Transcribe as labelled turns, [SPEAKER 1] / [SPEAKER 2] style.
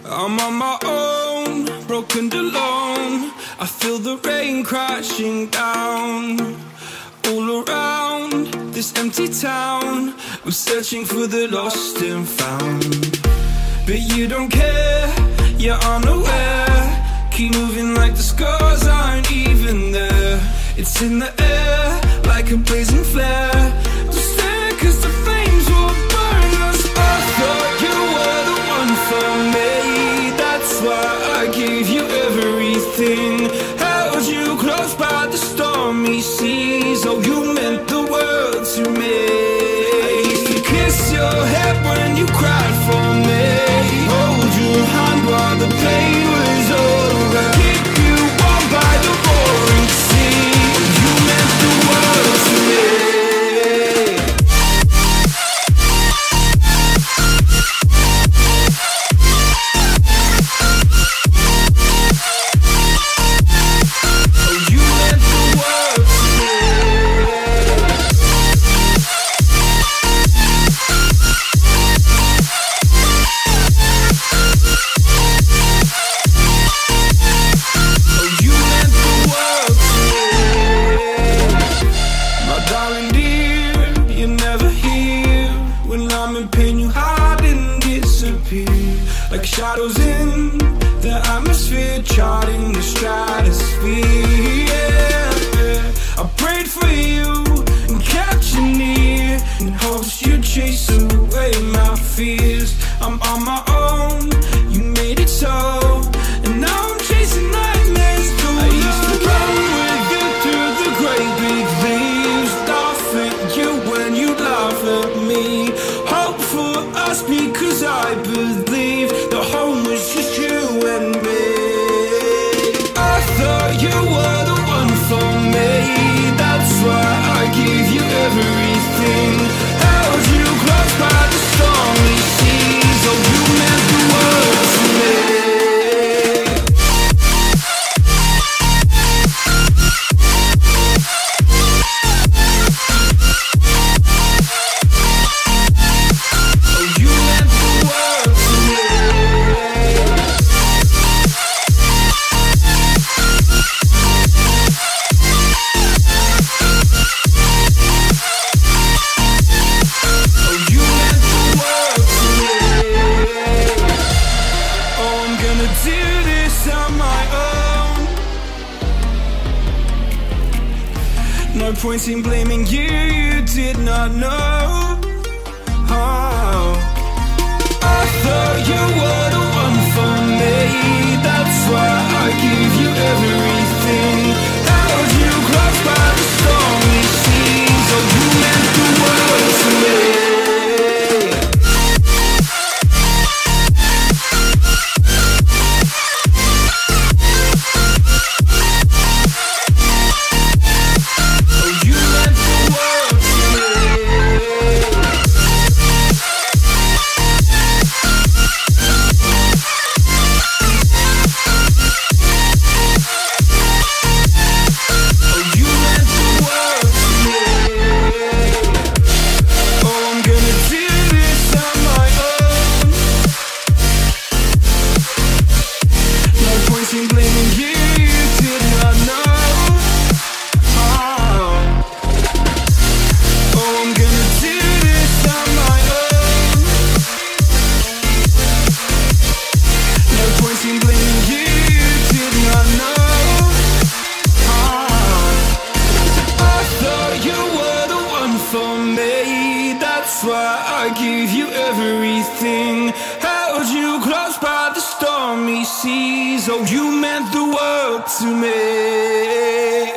[SPEAKER 1] I'm on my own, broken and alone. I feel the rain crashing down all around this empty town. I'm searching for the lost and found, but you don't care, you're unaware. Keep moving like the scars aren't even there. It's in the air like a blazing flare. Don't stare, 'cause the flames will burn us. I thought you were the one for me. That's why I gave you everything. Held you close by the stormy seas. Oh, you meant the world to me. I used to kiss your head when you cried for me. Hold your hand while the pain was over. Keep you warm by the roaring sea. You meant the world to me. Like shadows in the atmosphere, charting the stratosphere. Yeah. I prayed for you and kept you near, in hopes you'd chase away my fears. I'm on my own, you made it so, and now I'm chasing nightmares too. I used to run with you through the great big leaves, laugh at you when you laugh at me. Hope for us because I believe the home was just you and me. I thought you were the one for me. That's why I gave you everything. Held you close by the stormy seas. Oh, you meant the world to me. No point in blaming you, you did not know. Oh. I thought you were the one for me. That's why I gave you everything. Held you close by the stormy seas. Oh, you meant the world to me. That's why I gave you everything. Held you close by the stormy seas. Oh, you meant the world to me.